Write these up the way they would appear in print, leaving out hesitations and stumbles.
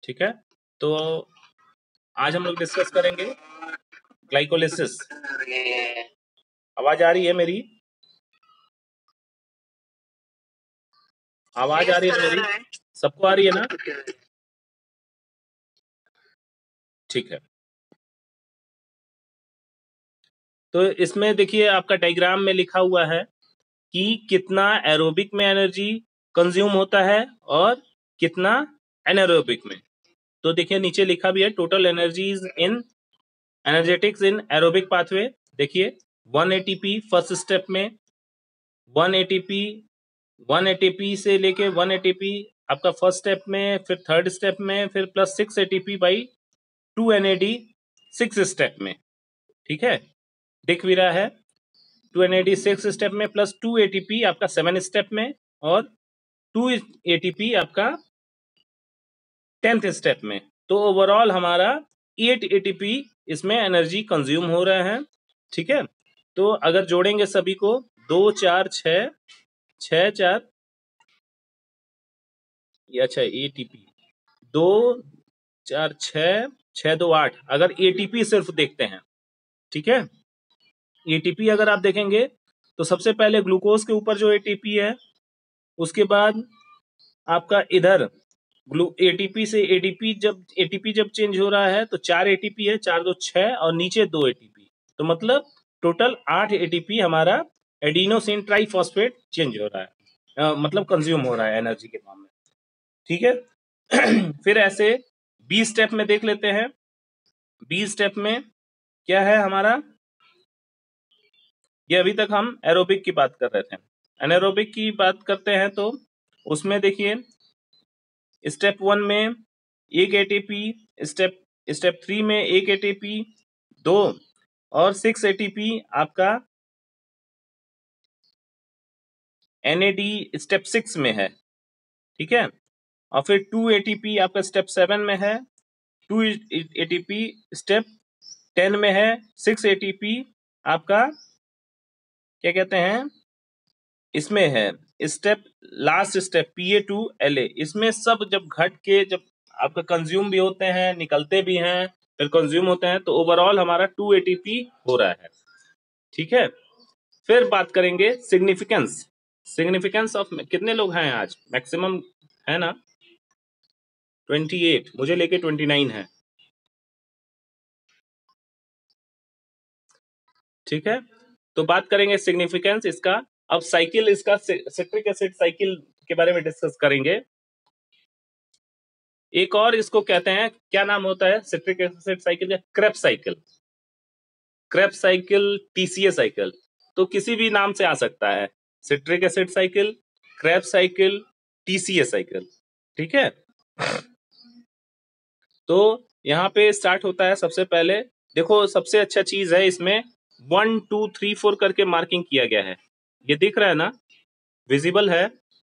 ठीक है, तो आज हम लोग डिस्कस करेंगे ग्लाइकोलिसिस। आवाज आ रही है मेरी? आवाज आ रही है मेरी? सबको आ रही है ना? ठीक है, तो इसमें देखिए आपका डायग्राम में लिखा हुआ है कि कितना एरोबिक में एनर्जी कंज्यूम होता है और कितना एनारोबिक में। तो देखिए नीचे लिखा भी है total energies in energetics in aerobic pathway. देखिए 1 एटीपी फर्स्ट स्टेप में, 1 एटीपी 1 एटीपी से लेके 1 एटीपी आपका फर्स्ट स्टेप में, फिर थर्ड स्टेप में, फिर plus 6 ATP by 2 NAD 6 step में। ठीक है, दिख भी रहा है 2 एनएडी 6 स्टेप में प्लस 2 एटीपी आपका 7 स्टेप में और 2 एटीपी आपका 10th स्टेप में। तो ओवरऑल हमारा 8 एटीपी इसमें एनर्जी कंज्यूम हो रहा है। ठीक है, तो अगर जोड़ेंगे सभी को 2 4 6 6 4 ये अच्छा एटीपी 2 4 6 6 2 8 अगर एटीपी सिर्फ देखते हैं। ठीक है, एटीपी अगर आप देखेंगे तो सबसे पहले ग्लूकोज के ऊपर जो एटीपी है, उसके बाद आपका इधर एटीपी से एटीपी जब चेंज हो रहा है तो 4 एटीपी है, 4 2 6 और नीचे 2 एटीपी, तो मतलब टोटल 8 एटीपी हमारा एडिनोसिन ट्राइफॉस्फेट चेंज हो रहा है, मतलब कंज्यूम हो रहा है एनर्जी के फॉर्म में। ठीक है फिर ऐसे बी स्टेप में देख लेते हैं। बी स्टेप में क्या है हमारा, ये अभी तक हम एरोबिक की बात कर रहे थे, एनारोबिक की बात करते हैं तो उसमें देखिए स्टेप 1 में 1 एटीपी, स्टेप 3 में 1 एटीपी 2 और 6 एटीपी आपका एनएडी स्टेप 6 में है। ठीक है, और फिर 2 एटीपी आपका स्टेप 7 में है, 2 एटीपी स्टेप 10 में है, 6 एटीपी आपका क्या कहते हैं इसमें है स्टेप लास्ट स्टेप PA2LA। इसमें सब जब घट के जब आपका कंज्यूम भी होते हैं, निकलते भी हैं, फिर कंज्यूम होते हैं, तो ओवरऑल हमारा 2 एटीपी हो रहा है। ठीक है, फिर बात करेंगे सिग्निफिकेंस। सिग्निफिकेंस ऑफ कितने लोग हैं आज? मैक्सिमम है ना 28, मुझे लेके 29 है। ठीक है, तो बात करेंगे सिग्निफिकेंस इसका। अब साइकिल इसका सिट्रिक एसिड साइकिल के बारे में डिस्कस करेंगे। एक और इसको कहते हैं, क्या नाम होता है सिट्रिक एसिड साइकिल का? Krebs cycle, Krebs cycle, TCA cycle, तो किसी भी नाम से आ सकता है, citric acid cycle, Krebs cycle, TCA cycle. ठीक है, तो यहाँ पे स्टार्ट होता है सबसे पहले, देखो सबसे अच्छा चीज है इसमें 1 2 3 4 करके मार्किंग किया गया है, ये दिख रहा है ना, विजिबल है?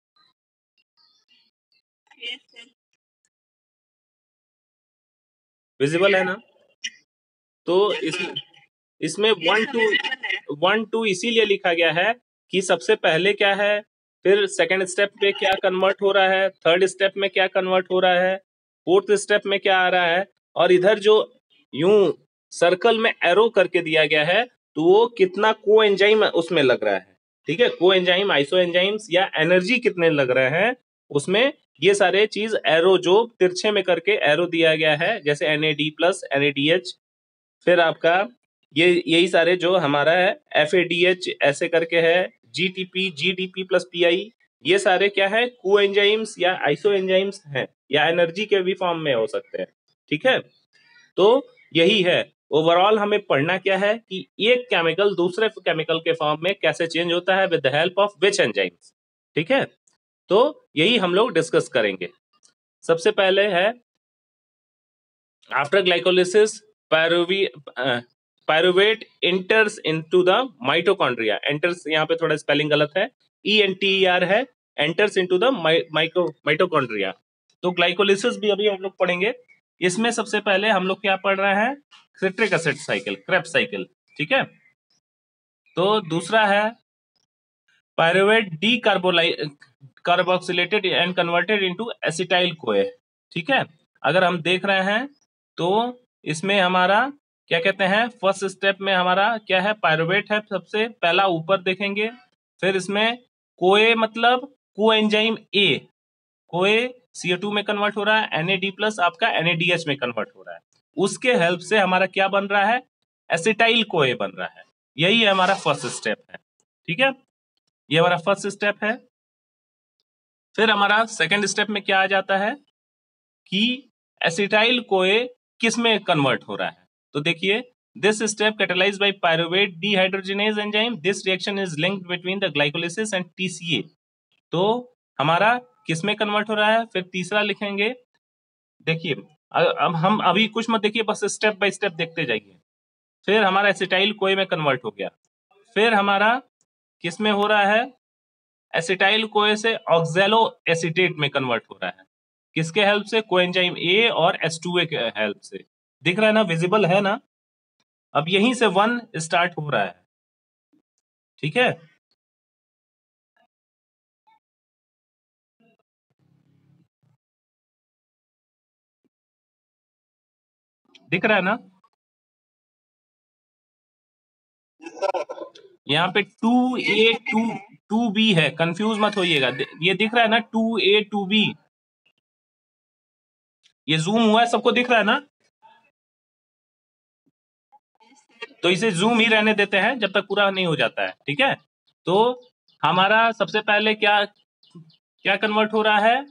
विजिबल है ना? तो इसमें 1 2 इसीलिए लिखा गया है कि सबसे पहले क्या है, फिर सेकंड स्टेप पे क्या कन्वर्ट हो रहा है, थर्ड स्टेप में क्या कन्वर्ट हो रहा है, फोर्थ स्टेप में क्या आ रहा है, और इधर जो यूं सर्कल में एरो करके दिया गया है तो वो कितना को एंजाइम उसमें लग रहा है। ठीक है, को एंजाइम, आइसो एंजाइम्स या एनर्जी कितने लग रहे हैं उसमें, ये सारे चीज एरो जो तिरछे में करके एरो दिया गया है, जैसे NAD प्लस NADH, फिर आपका ये यही सारे जो हमारा है FADH ऐसे करके है, GTP GDP प्लस PI, ये सारे क्या है को एंजाइम्स या आइसो एंजाइम्स हैं या एनर्जी के भी फॉर्म में हो सकते हैं। ठीक है, तो यही है ओवरऑल हमें पढ़ना क्या है कि एक केमिकल दूसरे केमिकल के फॉर्म में कैसे चेंज होता है with the help of which enzymes. ठीक है, तो यही हम लोग डिस्कस करेंगे। सबसे पहले है after glycolysis pyruvate enters into the mitochondria. Enters यहाँ पे थोड़ा स्पेलिंग गलत है, ENTER है, एंटर्स इनटू द माइटोकॉन्ड्रिया। तो ग्लाइकोलिसिस भी अभी हम लोग पढ़ेंगे। इसमें सबसे पहले हम लोग क्या पढ़ रहे हैं, citric acid cycle, Krebs cycle. ठीक है, तो दूसरा है pyruvate decarboxylated and converted into acetyl CoA. ठीक है, अगर हम देख रहे हैं तो इसमें हमारा क्या कहते हैं, फर्स्ट स्टेप में हमारा क्या है, पायरुवेट है सबसे पहला, ऊपर देखेंगे। फिर इसमें कोए मतलब कोएंजाइम ए, कोए CO2 में कन्वर्ट हो रहा है, NAD प्लस आपका NADH में कन्वर्ट हो रहा है। उसके हेल्प से हमारा क्या बन रहा है, एसिटाइल कोए बन रहा है। यही हमारा फर्स्ट स्टेप है, ठीक है, ये हमारा फर्स्ट स्टेप है। फिर हमारा सेकंड स्टेप में क्या आ जाता है कि एसिटाइल कोए किस में कन्वर्ट हो रहा है। तो देखिए, this step catalysed by pyruvate dehydrogenase enzyme, this reaction is linked between the glycolysis and TCA। तो हमारा किस में कन्वर्ट हो रहा है। फिर तीसरा लिखेंगे, देखिए अब हम अभी कुछ मत देखिए, बस स्टेप बाय स्टेप देखते जाइए। फिर हमारा एसिटाइल कोए में कन्वर्ट हो गया। फिर हमारा किस में हो रहा है, एसिटाइल कोए से ऑक्सैलो एसीटेट में कन्वर्ट हो रहा है। किसके हेल्प से, कोएंजाइम ए और H2A के हेल्प से। दिख रहा है ना, विजिबल है ना। अब यहीं से 1 स्टार्ट हो रहा है, ठीक है। दिख रहा है ना, यहाँ पे 2A 2B है, कंफ्यूज मत होइएगा। ये दिख रहा है ना 2A 2B, ये जूम हुआ है, सबको दिख रहा है ना। तो इसे जूम ही रहने देते हैं जब तक पूरा नहीं हो जाता है, ठीक है। तो हमारा सबसे पहले क्या क्या कन्वर्ट हो रहा है,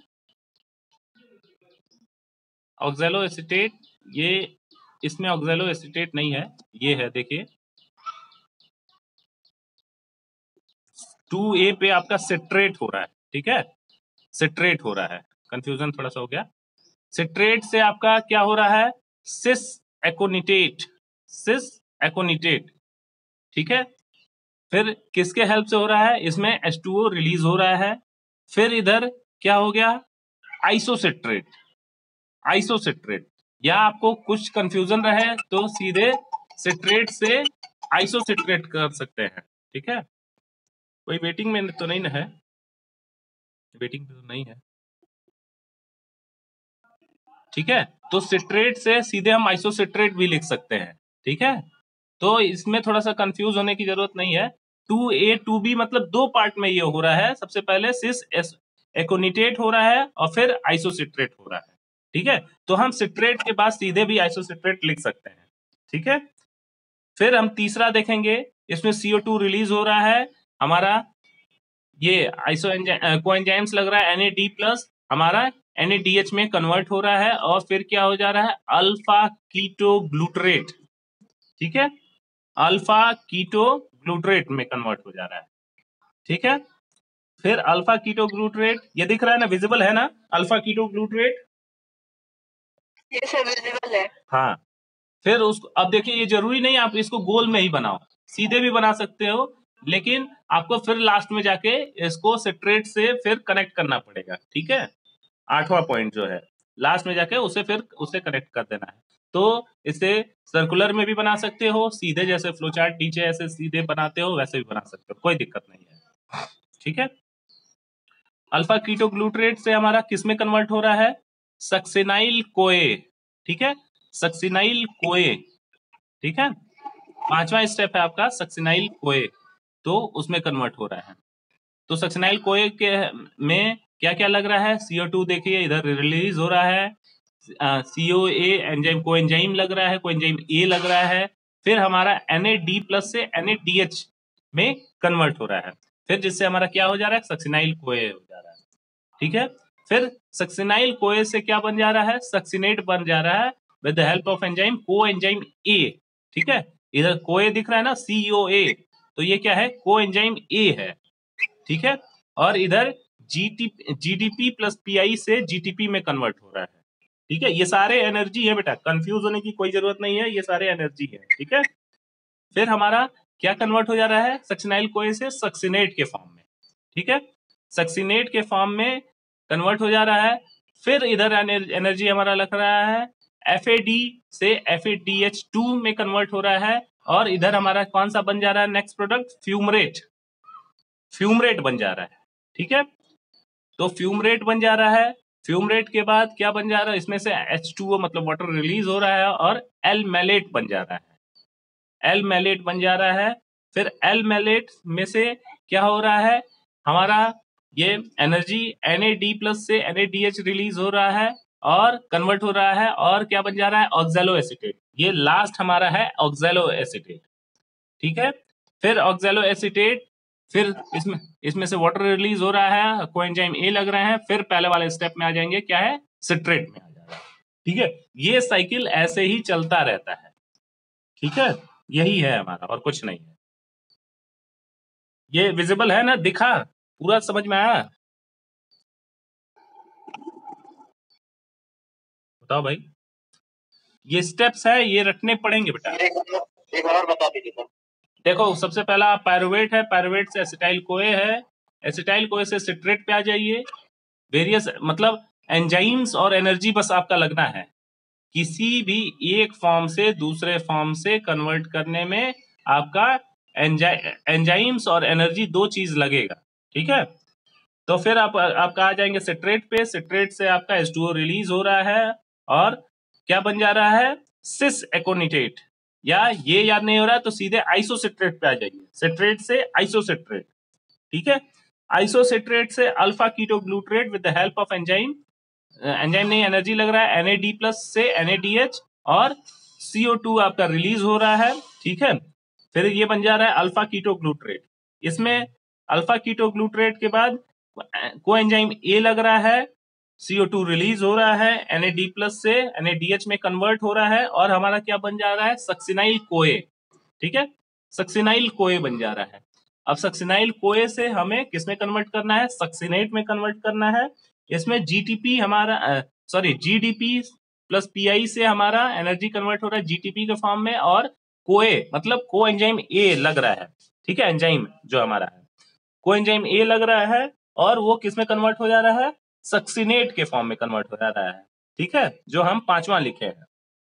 ऑक्सैलो एसीटेट। ये इसमें ऑक्सैलो एसीटेट नहीं है, ये है, देखिए 2A पे आपका सिट्रेट हो रहा है, ठीक है, सिट्रेट हो रहा है, कंफ्यूजन थोड़ा सा हो गया। सिट्रेट से आपका क्या हो रहा है, सिस एकोनिटेट, सिस एकोनिटेट, ठीक है। फिर किसके हेल्प से हो रहा है, इसमें H2O रिलीज हो रहा है। फिर इधर क्या हो गया, आइसोसिट्रेट, आइसोसिट्रेट, या आपको कुछ कंफ्यूजन रहे तो सीधे सिट्रेट से आइसोसिट्रेट कर सकते हैं, ठीक है। कोई वेटिंग में तो नहीं ना है, वेटिंग पे तो नहीं है, ठीक है। तो सिट्रेट से सीधे हम आइसोसिट्रेट भी लिख सकते हैं, ठीक है। तो इसमें थोड़ा सा कंफ्यूज होने की जरूरत नहीं है। 2A 2B मतलब दो पार्ट में ये हो रहा है, सबसे पहले सिस एकोनिटेट हो रहा है और फिर आइसोसिट्रेट हो रहा है, ठीक है। तो हम सिट्रेट के बाद सीधे भी आइसोसिट्रेट लिख सकते हैं, ठीक है। फिर हम तीसरा देखेंगे, इसमें CO2 रिलीज हो रहा है, हमारा ये आइसो कोएंजाइम्स लग रहा है NAD प्लस, हमारा NADH में कन्वर्ट हो रहा है और फिर क्या हो जा रहा है, अल्फा कीटो ग्लूटरेट, ठीक है, अल्फा कीटो ग्लूटरेट में कन्वर्ट हो जा रहा है, ठीक है। फिर अल्फा कीटो ग्लूटरेट, ये दिख रहा है ना, विजिबल है ना, अल्फा कीटो ग्लूटरेट, ये सब विजिबल है, हाँ। फिर उसको अब देखिए, ये जरूरी नहीं आप इसको गोल में ही बनाओ, सीधे भी बना सकते हो, लेकिन आपको फिर लास्ट में जाके इसको सिट्रेट से फिर कनेक्ट करना पड़ेगा, ठीक है। 8वां पॉइंट जो है, लास्ट में जाके उसे फिर उसे कनेक्ट कर देना है। तो इसे सर्कुलर में भी बना सकते हो, सीधे जैसे फ्लोचार्ट नीचे ऐसे सीधे बनाते हो वैसे भी बना सकते हो, कोई दिक्कत नहीं है, ठीक है। अल्फा कीटो ग्लूटरेट से हमारा किस में कन्वर्ट हो रहा है, सक्सिनाइल कोए, ठीक है, सक्सिनाइल कोए, ठीक है। 5वां स्टेप है आपका सक्सिनाइल कोए, तो उसमें कन्वर्ट हो रहा है। तो सक्सिनाइल कोए के में क्या क्या लग रहा है, CO2 देखिए इधर रिलीज हो रहा है, COA एंजाइम कोएंजाइम लग रहा है, कोएंजाइम A लग रहा है। फिर हमारा NAD प्लस से NADH में कन्वर्ट हो रहा है, फिर जिससे हमारा क्या हो जा रहा है, सक्सिनाइल कोए हो जा रहा है, ठीक है। फिर सक्सिनाइल कोए से क्या बन जा रहा है, सक्सिनेट बन जा रहा है with the help of enzyme coenzyme A, ठीक है। इधर कोए दिख रहा है ना, COA, तो ये क्या है, कोएंजाइम A है, ठीक है। और इधर GDP प्लस PI से GTP में कन्वर्ट हो रहा है, ठीक है। ये सारे एनर्जी है बेटा, कंफ्यूज होने की कोई जरूरत नहीं है, ये सारे एनर्जी है, ठीक है। फिर हमारा क्या कन्वर्ट हो जा रहा है, सक्सिनाइल कोए से सक्सिनेट के फॉर्म में, ठीक है, सक्सिनेट के फॉर्म में कन्वर्ट हो जा रहा है। फिर इधर एनर्जी हमारा लग रहा है, FAD से FADH2 में कन्वर्ट हो रहा है, और इधर हमारा कौन सा बन जा रहा है, नेक्स्ट प्रोडक्ट फ्यूमरेट, फ्यूमरेट बन जा रहा है, ठीक है। तो फ्यूमरेट बन जा रहा है। फ्यूमरेट के बाद क्या बन जा रहा है, इसमें से H2O मतलब वाटर रिलीज हो रहा है और एल मैलेट बन जा रहा है, एल मैलेट बन जा रहा है। फिर एल मैलेट में से क्या हो रहा है, हमारा ये एनर्जी Na+ से NaDH रिलीज हो रहा है और कन्वर्ट हो रहा है, और क्या बन जा रहा है, ऑक्सैलो एसीटेट। ये लास्ट हमारा है ऑक्सैलो एसीटेट, ठीक है। फिर ऑक्सैलो एसीटेट, फिर इसमें से वाटर रिलीज हो रहा है, कोएंजाइम ए लग रहे हैं, फिर पहले वाले स्टेप में आ जाएंगे, क्या है, सिट्रेट में आ जा रहा है, ठीक है। ये साइकिल ऐसे ही चलता रहता है, ठीक है। यही है हमारा, और कुछ नहीं है। ये विजिबल है ना, दिखा, पूरा समझ में आया? बताओ भाई। ये स्टेप्स है, ये रटने पड़ेंगे बेटा। एक बार और बता दीजिए सर। देखो, सबसे पहला पायरुवेट है, पायरुवेट से एसिटाइल कोए है, एसिटाइल कोए से सिट्रेट पे आ जाइए। वेरियस मतलब एंजाइम्स और एनर्जी बस आपका लगना है, किसी भी एक फॉर्म से दूसरे फॉर्म से कन्वर्ट करने में आपका एंजाइम्स और एनर्जी दो चीज लगेगा, ठीक है। तो फिर आपका आ जाएंगे सिट्रेट पे, सिट्रेट से आपका H2O रिलीज हो रहा है और क्या बन जा रहा है, सिस एकोनिटेट, या ये याद नहीं हो रहा है तो सीधे आइसोसिट्रेट पे आ जाइए, सिट्रेट से आइसोसिट्रेट, ठीक है। आइसोसिट्रेट से alpha ketoglutarate with the help of enzyme, enzyme नहीं, एनर्जी लग रहा है, Na+ से NaDH और CO2 आपका रिलीज हो रहा है, ठीक है। फिर ये बन जा रहा है अल्फा कीटोग्लूट्रेट। इसमें अल्फा कीटोग्लूट्रेट के बाद कोएंजाइम ए लग रहा है, CO2 रिलीज हो रहा है, Na+ से NaDH में कन्वर्ट हो रहा है, और हमारा क्या बन जा रहा है, सक्सिनाइल कोए, ठीक है। सक्सिनाइल कोए बन जा रहा है। अब सक्सिनाइल कोए से हमें किसमें कन्वर्ट करना है, सक्सिनेट में कन्वर्ट करना है। इसमें GTP हमारा सॉरी GDP प्लस PI से हमारा एनर्जी कन्वर्ट हो रहा है GTP के फॉर्म में, और कोए मतलब को एंजाइम ए लग रहा है, ठीक है। एंजाइम जो हमारा है, को एंजाइम ए लग रहा है, और वो किस में कन्वर्ट हो जा रहा है, सक्सिनेट के फॉर्म में कन्वर्ट हो जा रहा है, ठीक है, जो हम 5वां लिखे हैं।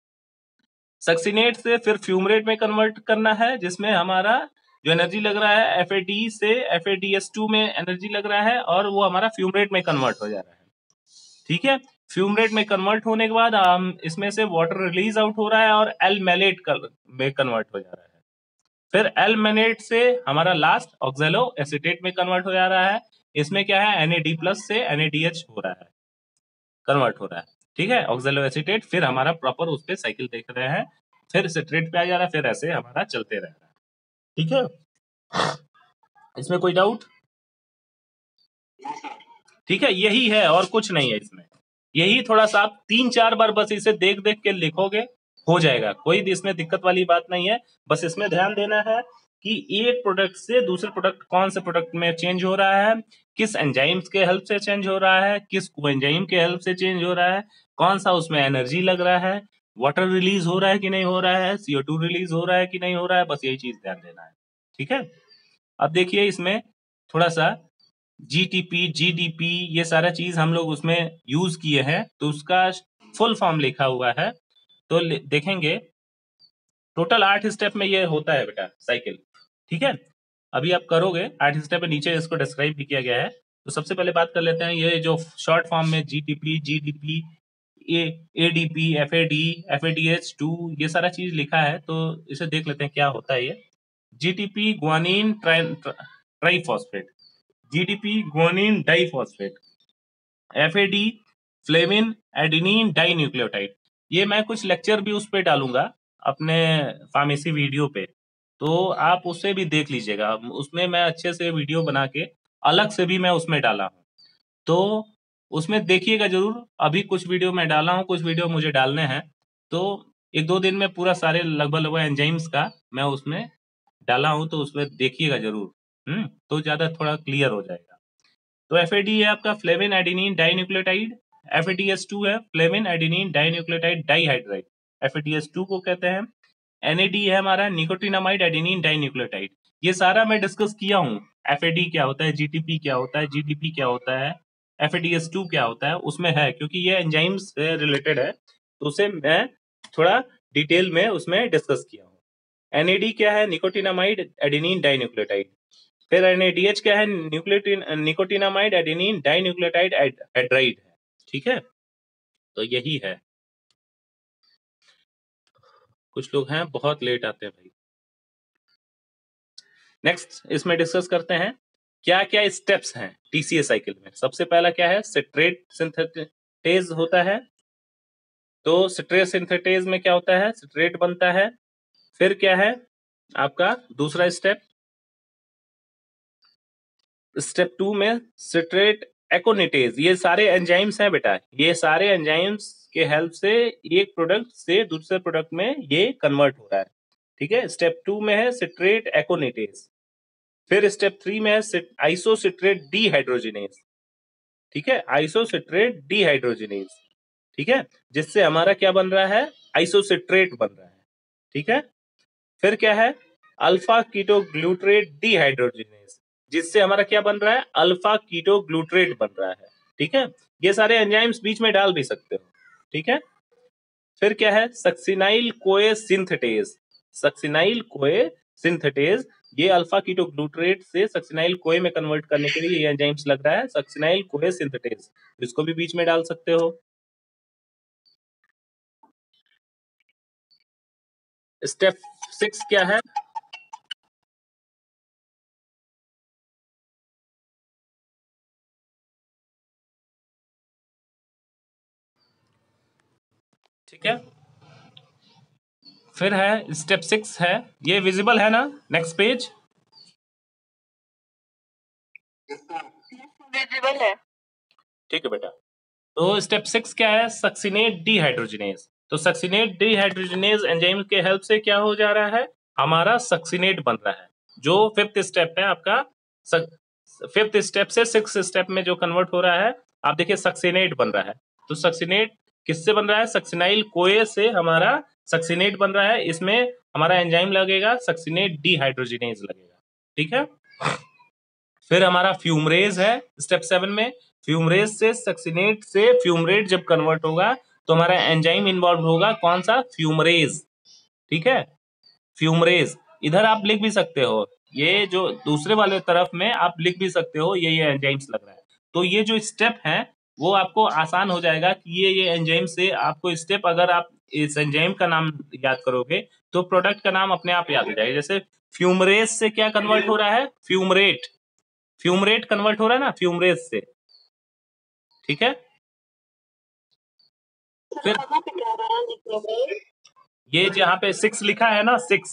सक्सिनेट से फिर फ्यूमरेट में कन्वर्ट करना है, जिसमें हमारा जो एनर्जी लग रहा है FAD से FADS2 में एनर्जी लग रहा है, और वो हमारा फ्यूमरेट में कन्वर्ट हो जा रहा है, ठीक है। फ्यूमरेट में कन्वर्ट होने के बाद इसमें से वाटर रिलीज आउट हो रहा है और एल मैलेट में कन्वर्ट हो जा रहा है। फिर एल मैलेट से हमारा लास्ट ऑक्सैलो एसीटेट में कन्वर्ट हो जा रहा है। इसमें क्या है, Na+ से NaDH हो रहा है, कन्वर्ट हो रहा है, ठीक है, ऑक्सैलो एसीटेट। फिर हमारा प्रॉपर उस पर साइकिल देख रहे हैं, फिर सिट्रेट पे आ जा रहा है, फिर ऐसे हमारा चलते रह रहा है, ठीक है। इसमें कोई डाउट? ठीक है, यही है और कुछ नहीं है इसमें। यही थोड़ा सा आप 3-4 बार बस इसे देख देख के लिखोगे, हो जाएगा, कोई भी इसमें दिक्कत वाली बात नहीं है। बस इसमें ध्यान देना है कि एक प्रोडक्ट से दूसरे प्रोडक्ट कौन से प्रोडक्ट में चेंज हो रहा है, किस एंजाइम्स के हेल्प से चेंज हो रहा है, किस कोएंजाइम के हेल्प से चेंज हो रहा है, कौन सा उसमें एनर्जी लग रहा है, वाटर रिलीज हो रहा है कि नहीं हो रहा है, CO2 रिलीज हो रहा है कि नहीं हो रहा है, बस यही चीज ध्यान देना है, ठीक है। अब देखिए इसमें थोड़ा सा GTP GDP ये सारा चीज हम लोग उसमें यूज किए हैं, तो उसका फुल फॉर्म लिखा हुआ है, तो देखेंगे टोटल 8 स्टेप में ये होता है बेटा साइकिल, ठीक है। अभी आप करोगे 8 स्टेप में, नीचे इसको डिस्क्राइब भी किया गया है। तो सबसे पहले बात कर लेते हैं, ये जो शॉर्ट फॉर्म में GTP GDP ADP FAD FADH2 ये सारा चीज लिखा है, तो इसे देख लेते हैं क्या होता है ये। GTP guanine triphosphate, GDP guanine diphosphate, FAD flavin adenine dinucleotide. ये मैं कुछ लेक्चर भी उस पर डालूंगा अपने फार्मेसी वीडियो पे, तो आप उससे भी देख लीजिएगा, उसमें मैं अच्छे से वीडियो बना के अलग से भी मैं उसमें डाला हूँ, तो उसमें देखिएगा जरूर। अभी कुछ वीडियो मैं डाला हूँ, कुछ वीडियो मुझे डालने हैं, तो 1-2 दिन में पूरा सारे लगभग एंजाइम्स का मैं उसमें डाला हूँ, तो उसमें देखिएगा जरूर, तो ज्यादा थोड़ा क्लियर हो जाएगा। तो FAD है आपका फ्लेविन एडेनिन डाइन्यूक्लियोटाइड, FADH2 है फ्लेविन एडेनिन डाइन्यूक्लियोटाइड डाइहाइड्राइड, FADH2 को कहते हैं। NAD है हमारा निकोटिनामाइड एडेनिन डाइन्यूक्लियोटाइड। ये सारा मैं डिस्कस किया हूँ, FAD क्या होता है, GTP क्या होता है, GDP क्या होता है, FADH2 क्या होता है, उसमें है, क्योंकि ये एंजाइम्स से रिलेटेड है, तो उसे मैं थोड़ा डिटेल में उसमें डिस्कस किया हूँ। NAD क्या है, निकोटिनामाइड एडेनिन डाइन्यूक्लियोटाइड। फिर NADH क्या है, निकोटिनामाइड एडेनिन डाइन्यूक्लियोटाइड हाइड्राइड है, ठीक है, तो यही है। कुछ लोग हैं बहुत लेट आते हैं भाई। नेक्स्ट इसमें डिस्कस करते हैं क्या क्या स्टेप्स हैं टीसीए साइकिल में। सबसे पहला क्या है, सिट्रेट सिंथेटेज होता है। तो सिट्रेट सिंथेटेज में क्या होता है, सिट्रेट बनता है। फिर क्या है आपका दूसरा स्टेप, स्टेप 2 में सिट्रेट एकोनिटेज। ये सारे एंजाइम्स हैं बेटा, ये सारे एंजाइम्स के हेल्प से एक प्रोडक्ट से दूसरे प्रोडक्ट में ये कन्वर्ट हो रहा है। ठीक है, स्टेप 2 में है सिट्रेट एकोनिटेज। फिर स्टेप 3 में है आइसोसिट्रेट डीहाइड्रोजिनेज। ठीक है, आइसोसिट्रेट डीहाइड्रोजिनेज। ठीक है, जिससे हमारा क्या बन रहा है, आइसोसिट्रेट बन रहा है। ठीक है, फिर क्या है, अल्फा कीटो ग्लूट्रेट डीहाइड्रोजिनेज, जिससे हमारा क्या बन रहा है, अल्फा कीटो ग्लूट्रेट बन रहा है। ठीक है, ये सारे एंजाइम्स बीच में डाल भी सकते हो। ठीक है, फिर क्या है, succinyl CoA synthetase. Succinyl CoA synthetase, ये अल्फा कीटो ग्लूट्रेट से सक्सिनाइल कोए में कन्वर्ट करने के लिए ये एंजाइम्स लग रहा है, सक्सिनाइल कोए सिंथेटेज। इसको भी बीच में डाल सकते हो। स्टेप 6 क्या है, ठीक है, फिर है स्टेप 6 है, ये विजिबल है ना, नेक्स्ट पेज। विजिबल है, ठीक है बेटा। तो स्टेप 6 क्या है, सक्सिनेट डीहाइड्रोजिनेज। तो सक्सिनेट डीहाइड्रोजिनेज एंजाइम के हेल्प से क्या हो जा रहा है, हमारा सक्सिनेट बन रहा है, जो फिफ्थ स्टेप है आपका। फिफ्थ स्टेप से सिक्स स्टेप में जो कन्वर्ट हो रहा है, आप देखिए सक्सिनेट बन रहा है। तो सक्सिनेट किससे बन रहा है, सक्सिनाइल कोए से हमारा सक्सिनेट बन रहा है। इसमें हमारा एंजाइम लगेगा सक्सिनेट डीहाइड्रोजिनेज लगेगा। ठीक है, फिर हमारा फ्यूमरेज है स्टेप 7 में। फ्यूमरेज से सक्सिनेट से फ्यूमरेट जब कन्वर्ट होगा तो हमारा एंजाइम इन्वॉल्व होगा, कौन सा, फ्यूमरेज। ठीक है, फ्यूमरेज इधर आप लिख भी सकते हो, ये जो दूसरे वाले तरफ में आप लिख भी सकते हो, ये एंजाइम्स लग रहा है। तो ये जो स्टेप है वो आपको आसान हो जाएगा कि ये एंजाइम से आपको स्टेप, अगर आप इस एंजाइम का नाम याद करोगे तो प्रोडक्ट का नाम अपने आप याद हो जाएगा। जैसे फ्यूमरेज से क्या कन्वर्ट हो रहा है, फ्यूमरेट। फ्यूमरेट कन्वर्ट हो रहा है ना फ्यूमरेज से। ठीक है, फिर ये जहाँ पे 6 लिखा है ना,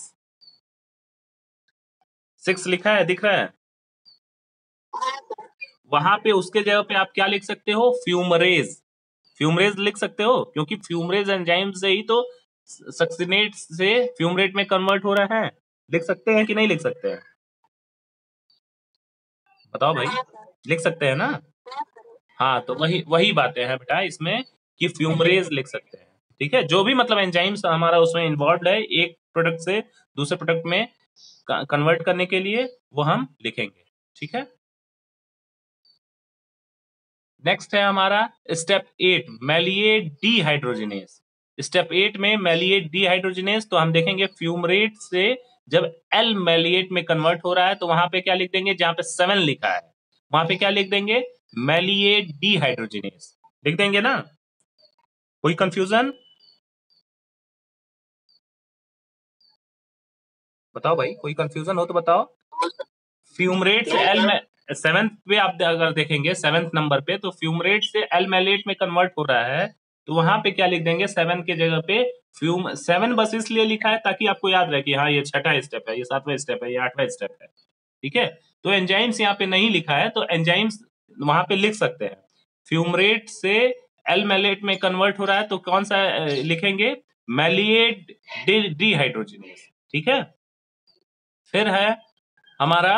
6 लिखा है, दिख रहा है, वहां पे उसके जगह पे आप क्या लिख सकते हो, फ्यूमरेज। फ्यूमरेज लिख सकते हो, क्योंकि फ्यूमरेज एंजाइम से ही तो सक्सिनेट से फ्यूमरेट में कन्वर्ट हो रहा है। लिख सकते हैं कि नहीं लिख सकते हैं, बताओ भाई, लिख सकते हैं ना। हाँ, तो वही वही बातें हैं बेटा इसमें कि फ्यूमरेज लिख सकते हैं। ठीक है, जो भी मतलब एंजाइम्स हमारा उसमें इन्वॉल्व है एक प्रोडक्ट से दूसरे प्रोडक्ट में कन्वर्ट करने के लिए, वो हम लिखेंगे। ठीक है, नेक्स्ट है हमारा स्टेप 8, मैलिएट डीहाइड्रोजिनेज। स्टेप 8 में मैलिएट डीहाइड्रोजिनेज, तो हम देखेंगे फ्यूमरेट से जब एल मैलिएट में कन्वर्ट हो रहा है तो वहां पे क्या लिख देंगे, जहां पे 7 लिखा है वहां पे क्या लिख देंगे, मैलिएट डीहाइड्रोजिनेज लिख देंगे ना। कोई कंफ्यूजन, बताओ भाई, कोई कंफ्यूजन हो तो बताओ। फ्यूमरेट से एल में 7th पे आप अगर देखेंगे 7th नंबर पे, तो फ्यूमरेट से एल मैलेट में कन्वर्ट हो रहा है, तो वहां पे क्या लिख देंगे, 7 के जगह पे फ्यूम 7 बस इसलिए लिखा है ताकि आपको याद रहे कि हाँ ये छठा स्टेप है, ये 7वां स्टेप है, ये 8वां स्टेप है। ठीक है, तो एंजाइम्स यहाँ पे नहीं लिखा है, तो एंजाइम्स वहां पे लिख सकते हैं। फ्यूमरेट से एल मैलेट में कन्वर्ट हो रहा है तो कौन सा लिखेंगे, मैलिएट डीहाइड्रोजिनेज। ठीक है, फिर है हमारा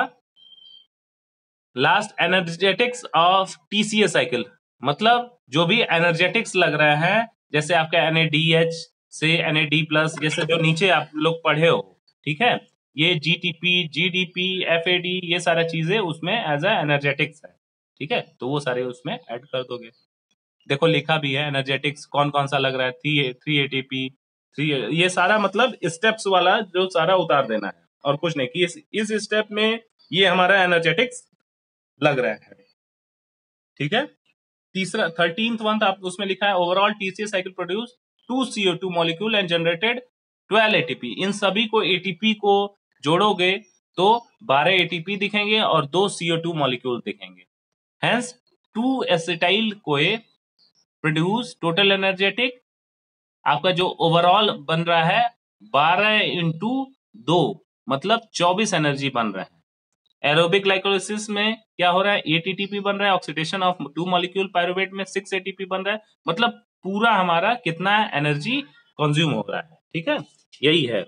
last energetics of TCA cycle, मतलब जो भी एनर्जेटिक्स लग रहा है, जैसे आपका NADH से NAD+, जैसे जो नीचे आप लोग पढ़े हो। ठीक है, ये GTP GDP FAD ये सारा चीजें उसमें एज ए एनर्जेटिक्स है। ठीक है, तो वो सारे उसमें ऐड कर दोगे। देखो लिखा भी है एनर्जेटिक्स कौन कौन सा लग रहा है, 3 ATP 3, ये सारा मतलब स्टेप्स वाला जो सारा उतार देना है, और कुछ नहीं कि इस स्टेप में ये हमारा एनर्जेटिक्स लग रहा है। ठीक है, तीसरा 13th वन आप उसमें लिखा है overall TCS cycle produce 2 CO2 molecule and generated 12 ATP. इन सभी को एटीपी को जोड़ोगे तो 12 एटीपी दिखेंगे और 2 CO2 मॉलिक्यूल दिखेंगे। Hence 2 acetyl CoA produce total energetic, आपका जो ओवरऑल बन रहा है 12 इंटू 2 मतलब 24 एनर्जी बन रहा है। एरोबिक ग्लाइकोलाइसिस में क्या हो रहा है 8 एटीपी बन रहा है, ऑक्सीडेशन ऑफ 2 मॉलिक्यूल पायरुवेट में 6 एटीपी बन रहा है, मतलब पूरा हमारा कितना एनर्जी कंज्यूम हो रहा है। ठीक है, यही है।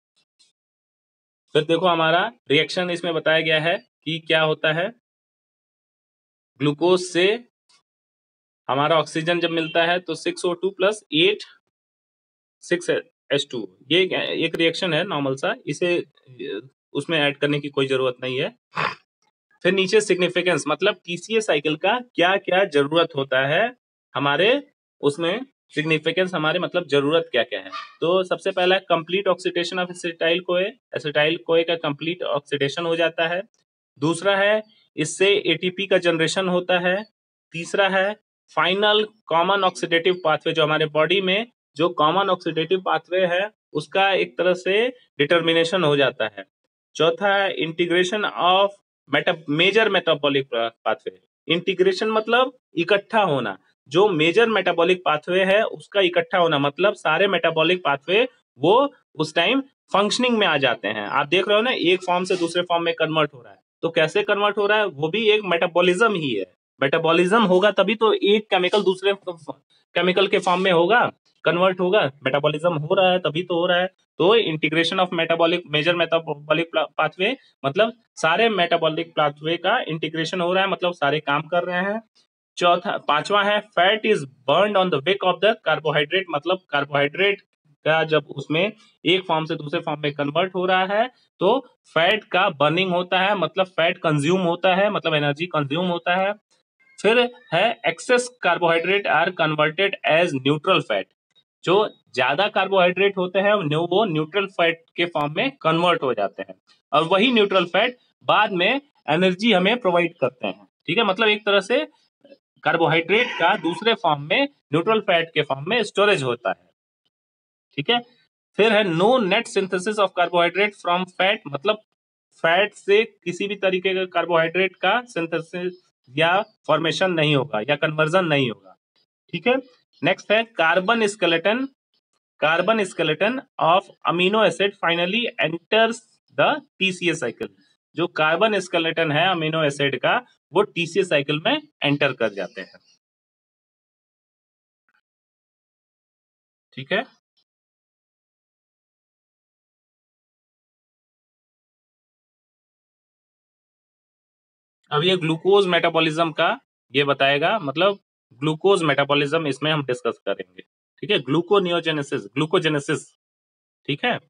फिर देखो हमारा रिएक्शन इसमें बताया गया है कि क्या होता है। ग्लूकोज से हमारा ऑक्सीजन जब मिलता है तो 6O2 प्लस 8 6H2, ये एक रिएक्शन है नॉर्मल सा, इसे उसमें ऐड करने की कोई जरूरत नहीं है। फिर नीचे सिग्निफिकेंस, मतलब टीसीएस साइकिल का क्या क्या जरूरत होता है हमारे उसमें, सिग्निफिकेंस हमारे मतलब जरूरत क्या क्या है। तो सबसे पहला complete oxidation of acetyl CoA, acetyl CoA का कंप्लीट ऑक्सीडेशन हो जाता है। दूसरा है इससे एटीपी का जनरेशन होता है। तीसरा है फाइनल कॉमन ऑक्सीडेटिव पाथवे, जो हमारे बॉडी में जो कॉमन ऑक्सीडेटिव पाथवे है उसका एक तरह से डिटर्मिनेशन हो जाता है। चौथा है integration of major metabolic pathway. Integration मतलब इकट्ठा होना, जो मेजर मेटाबॉलिक पाथवे है उसका इकट्ठा होना, मतलब सारे मेटाबॉलिक पाथवे वो उस टाइम फंक्शनिंग में आ जाते हैं। आप देख रहे हो ना, एक फॉर्म से दूसरे फॉर्म में कन्वर्ट हो रहा है, तो कैसे कन्वर्ट हो रहा है, वो भी एक मेटाबॉलिज्म ही है। मेटाबॉलिज्म होगा तभी तो एक केमिकल दूसरे केमिकल के फॉर्म में होगा, कन्वर्ट होगा। मेटाबॉलिज्म हो रहा है तभी तो हो रहा है। तो integration of metabolic major metabolic pathway मतलब सारे मेटाबॉलिक पाथवे का इंटीग्रेशन हो रहा है, मतलब सारे काम कर रहे हैं। पांचवा है fat is burned on the wick of the carbohydrate, मतलब कार्बोहाइड्रेट का जब उसमें एक फॉर्म से दूसरे फॉर्म में कन्वर्ट हो रहा है तो फैट का बर्निंग होता है, मतलब फैट कंज्यूम होता है, मतलब एनर्जी कंज्यूम होता है। फिर है excess carbohydrate are converted as neutral fat, जो ज्यादा कार्बोहाइड्रेट होते हैं वो न्यूट्रल फैट के फॉर्म में कन्वर्ट हो जाते हैं, और वही न्यूट्रल फैट बाद में एनर्जी हमें प्रोवाइड करते हैं। ठीक है, मतलब एक तरह से कार्बोहाइड्रेट का दूसरे फॉर्म में न्यूट्रल फैट के फॉर्म में स्टोरेज होता है। ठीक है, फिर है no net synthesis of carbohydrate from fat, मतलब फैट से किसी भी तरीके का कार्बोहाइड्रेट का सिंथेसिस या फॉर्मेशन नहीं होगा या कन्वर्जन नहीं होगा। ठीक है, नेक्स्ट है carbon skeleton of amino acid finally enters the TCS cycle. जो कार्बन स्केलेटन है अमीनो एसिड का वो टीसीएस साइकिल में एंटर कर जाते हैं। ठीक है, अब ये ग्लूकोज मेटाबॉलिज्म का ये बताएगा, मतलब ग्लूकोज मेटाबॉलिज्म इसमें हम डिस्कस करेंगे। ठीक है, ग्लूकोजेनेसिस। ठीक है,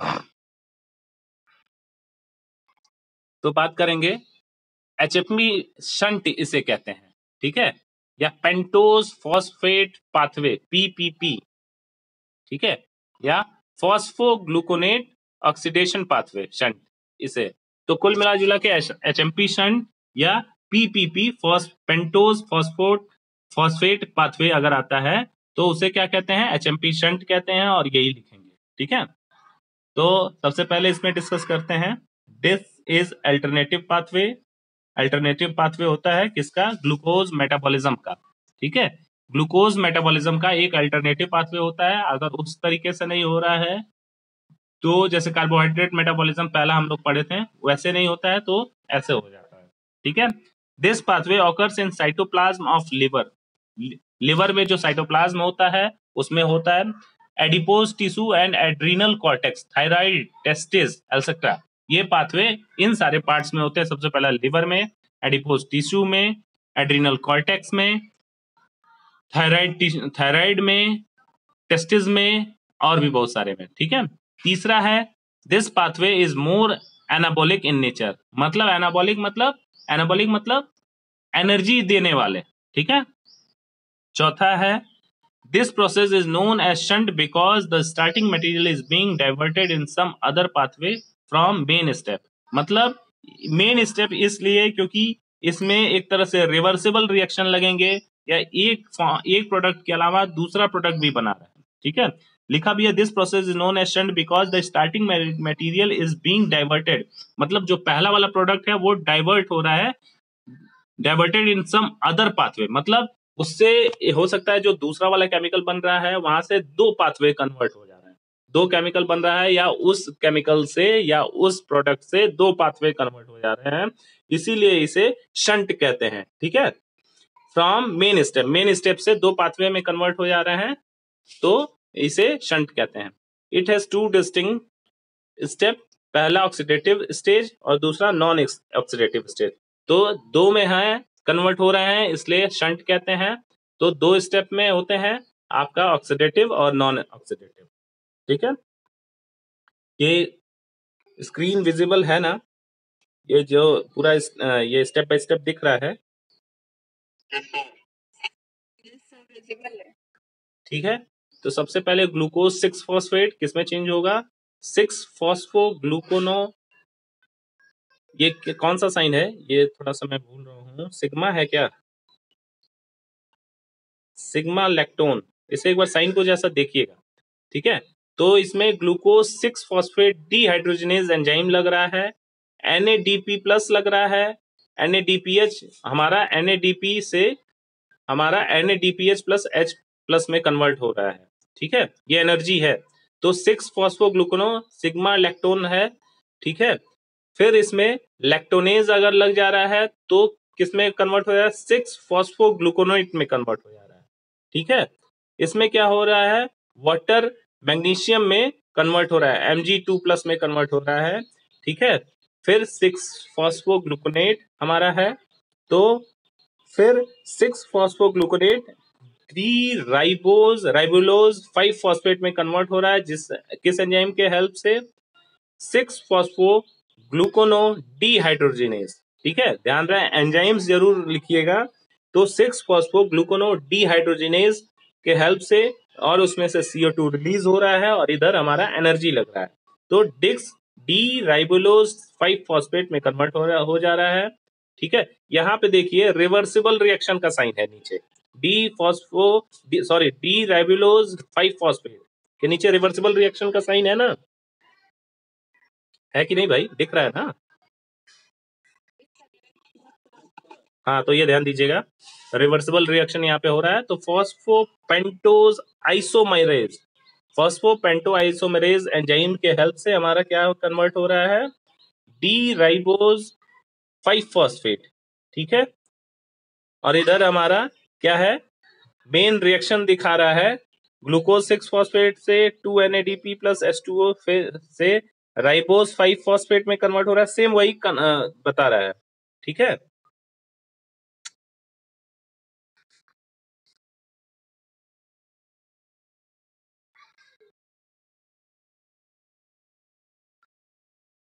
तो बात करेंगे एचएपी शंट इसे कहते हैं। ठीक है, या पेंटोज फॉस्फेट पाथवे पीपीपी। ठीक है, या फॉस्फोग्लूकोनेट ऑक्सीडेशन पाथवे शंट इसे। तो कुल मिला जुला के एचएमपी शंट या पीपीपी पेंटोज फॉस्फेट पाथवे अगर आता है तो उसे क्या कहते हैं, एचएमपी शंट कहते हैं, और यही लिखेंगे। ठीक है, तो सबसे पहले इसमें डिस्कस करते हैं this is alternative pathway. Alternative pathway होता है किसका, ग्लूकोज मेटाबॉलिज्म का। ठीक है, ग्लूकोज मेटाबॉलिज्म का एक अल्टरनेटिव पाथवे होता है। अगर उस तरीके से नहीं हो रहा है तो जैसे कार्बोहाइड्रेट मेटाबॉलिज्म पहला हम लोग पढ़े थे वैसे नहीं होता है तो ऐसे हो जाता है। ठीक है, this pathway occurs in cytoplasm of liver. Liver में जो साइटोप्लाज्म होता है उसमें होता है adipose tissue and adrenal cortex, thyroid, testis etcetera. ये पाथवे इन सारे पार्ट्स में होते हैं। सबसे पहला लिवर में, एडिपोज टिश्यू में, एड्रीनल कॉर्टेक्स में, थायराइड में, टेस्टिस में, और भी बहुत सारे में। ठीक है, तीसरा है this pathway is more anabolic in nature, मतलब एनाबॉलिक मतलब एनर्जी देने वाले। ठीक है, चौथा है this process is known as shunt because the starting material is being diverted in some other pathway from main step, मतलब मेन स्टेप इसलिए क्योंकि इसमें एक तरह से रिवर्सिबल रिएक्शन लगेंगे, या एक प्रोडक्ट के अलावा दूसरा प्रोडक्ट भी बना रहा है, ठीक है। लिखा भी है this process is known as shunt because the starting material is being diverted, मतलब जो पहला वाला प्रोडक्ट है वो डाइवर्ट हो रहा है, diverted in some other pathway, मतलब उससे हो सकता है जो दूसरा वाला केमिकल बन रहा है वहां से दो पाथवे कन्वर्ट हो जा रहा है, दो केमिकल बन रहा है या उस केमिकल से या उस प्रोडक्ट से दो पाथवे कन्वर्ट हो जा रहे हैं, इसीलिए इसे शंट कहते हैं, ठीक है। फ्रॉम मेन स्टेप से दो पाथवे में कन्वर्ट हो जा रहे हैं तो इसे शंट कहते हैं। It has two distinct step, पहला ऑक्सीडेटिव स्टेज और दूसरा नॉन ऑक्सीडेटिव स्टेज, तो दो में है कन्वर्ट हो रहे हैं इसलिए शंट कहते हैं। तो दो स्टेप में होते हैं आपका ऑक्सीडेटिव और नॉन ऑक्सीडेटिव, ठीक है। ये स्क्रीन विजिबल है ना, ये जो पूरा ये स्टेप बाय स्टेप दिख रहा है, ठीक है। तो सबसे पहले ग्लूकोज 6 फॉस्फेट किसमें चेंज होगा, 6 फॉस्फो ग्लूकोनो, ये कौन सा साइन है, ये थोड़ा सा मैं भूल रहा हूँ, सिग्मा है क्या, सिग्मा लैक्टोन, इसे एक बार साइन को जैसा देखिएगा, ठीक है। तो इसमें ग्लूकोज 6 फॉस्फेट डीहाइड्रोजनेज एंजाइम लग रहा है, NADP प्लस लग रहा है, NADPH हमारा NADP से हमारा NADPH प्लस H प्लस में कन्वर्ट हो रहा है, ठीक है, ये एनर्जी है। तो 6 फॉस्फोग्लूकोनो सिग्मा लैक्टोन है, ठीक है। फिर इसमें लैक्टोनेज अगर लग जा रहा है तो किसमें कन्वर्ट हो रहा है, 6 फॉस्फोग्लूकोनोइट में कन्वर्ट हो जा रहा है, ठीक है। इसमें क्या हो रहा है, वाटर मैग्नीशियम में कन्वर्ट हो रहा है, Mg2 प्लस में कन्वर्ट हो रहा है, ठीक है। फिर 6 फॉस्फोग्लूकोनेट हमारा है, तो फिर 6 फॉस्फोग्लूकोनेट 3 राइबोलोज 5 फॉस्फेट में कन्वर्ट हो रहा है, जिस किस एंजाइम के हेल्प से, 6 फॉस्फो ग्लूकोनो डीहाइड्रोजिनेज, ठीक है, ध्यान रहे एंजाइम्स जरूर लिखिएगा। तो 6 फॉस्फो ग्लूकोनो डीहाइड्रोजिनेज के हेल्प से, और उसमें से CO2 रिलीज हो रहा है और इधर हमारा एनर्जी लग रहा है, तो डिक्स डी राइबोलोज 5 फॉस्फेट में कन्वर्ट हो जा रहा है, ठीक है। यहाँ पे देखिए रिवर्सिबल रिएक्शन का साइन है नीचे, डी राइबोलोज 5 फॉस्फेट के नीचे रिवर्सिबल रिएक्शन का साइन है ना, है कि नहीं भाई, दिख रहा है ना। हाँ, तो ये ध्यान दीजिएगा रिवर्सिबल रिएक्शन यहाँ पे हो रहा है। तो phosphopentose isomerase, phosphopento isomerase enzyme के हेल्प से हमारा क्या कन्वर्ट हो रहा है, डी राइबोज 5 फॉस्फेट, ठीक है। और इधर हमारा क्या है, मेन रिएक्शन दिखा रहा है, ग्लूकोज 6 फॉस्फेट से 2 NADP प्लस H2O से राइबोज 5 फॉस्फेट में कन्वर्ट हो रहा है, सेम वही बता रहा है, ठीक है।